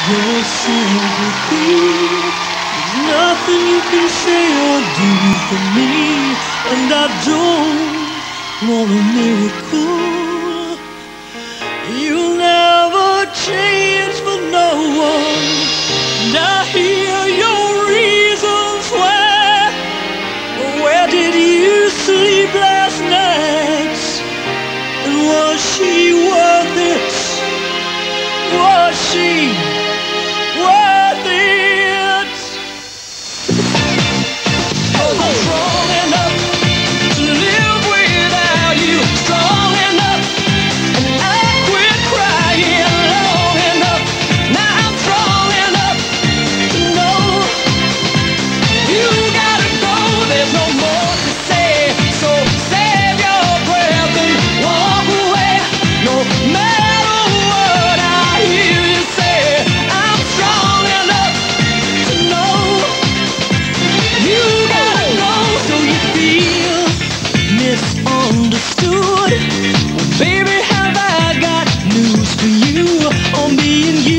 Your sympathy. There's nothing you can say or do for me, and I don't want a miracle. You'll never change for no one, and I hear your reasons why. But where did you sleep last night? And was she worth it? Was she worth it? 'Cause I'm strong enough to live without you, strong enough, and I quit crying long enough. Now I'm strong enough to know you gotta go. There's no more to say, so save your breath and walk away. No matter what I hear you say, I'm strong enough to know you gotta go, so you feel misunderstood. Well, baby, have I got news for you on being you.